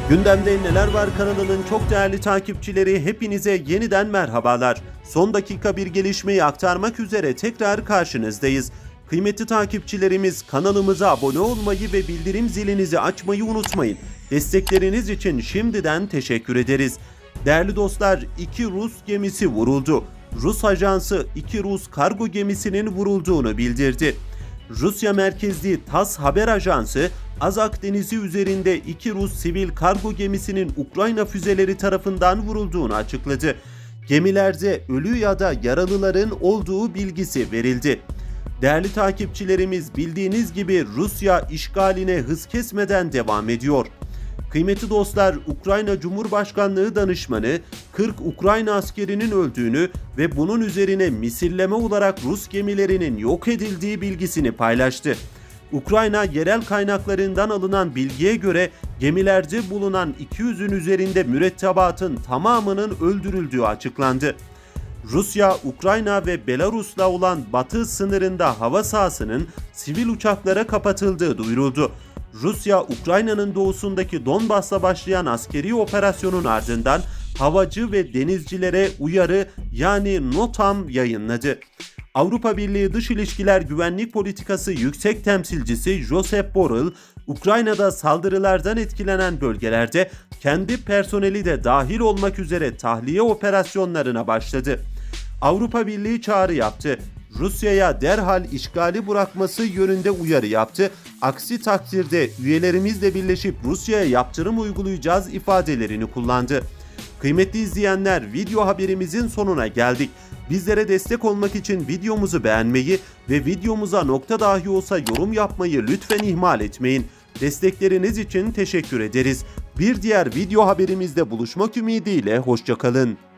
Gündemde Neler Var kanalının çok değerli takipçileri, hepinize yeniden merhabalar. Son dakika bir gelişmeyi aktarmak üzere tekrar karşınızdayız. Kıymetli takipçilerimiz, kanalımıza abone olmayı ve bildirim zilinizi açmayı unutmayın. Destekleriniz için şimdiden teşekkür ederiz. Değerli dostlar, 2 Rus gemisi vuruldu. Rus ajansı 2 Rus kargo gemisinin vurulduğunu bildirdi. Rusya merkezli TASS haber ajansı, Azak Denizi üzerinde 2 Rus sivil kargo gemisinin Ukrayna füzeleri tarafından vurulduğunu açıkladı. Gemilerde ölü ya da yaralıların olduğu bilgisi verildi. Değerli takipçilerimiz, bildiğiniz gibi Rusya işgaline hız kesmeden devam ediyor. Kıymetli dostlar, Ukrayna Cumhurbaşkanlığı danışmanı 40 Ukrayna askerinin öldüğünü ve bunun üzerine misilleme olarak Rus gemilerinin yok edildiği bilgisini paylaştı. Ukrayna yerel kaynaklarından alınan bilgiye göre gemilerde bulunan 200'ün üzerinde mürettebatın tamamının öldürüldüğü açıklandı. Rusya, Ukrayna ve Belarus'la olan batı sınırında hava sahasının sivil uçaklara kapatıldığı duyuruldu. Rusya, Ukrayna'nın doğusundaki Donbas'ta başlayan askeri operasyonun ardından havacı ve denizcilere uyarı yani NOTAM yayınladı. Avrupa Birliği Dış İlişkiler Güvenlik Politikası Yüksek Temsilcisi Josep Borrell, Ukrayna'da saldırılardan etkilenen bölgelerde kendi personeli de dahil olmak üzere tahliye operasyonlarına başladı. Avrupa Birliği çağrı yaptı. Rusya'ya derhal işgali bırakması yönünde uyarı yaptı. Aksi takdirde üyelerimizle birleşip Rusya'ya yaptırım uygulayacağız ifadelerini kullandı. Kıymetli izleyenler, video haberimizin sonuna geldik. Bizlere destek olmak için videomuzu beğenmeyi ve videomuza nokta dahi olsa yorum yapmayı lütfen ihmal etmeyin. Destekleriniz için teşekkür ederiz. Bir diğer video haberimizde buluşmak ümidiyle hoşça kalın.